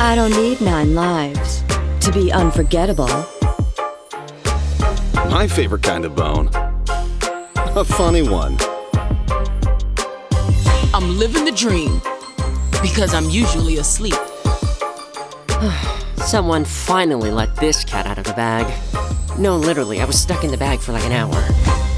I don't need 9 lives to be unforgettable. My favorite kind of bone. A funny one. I'm living the dream because I'm usually asleep. Someone finally let this cat out of the bag. No, literally, I was stuck in the bag for like an hour.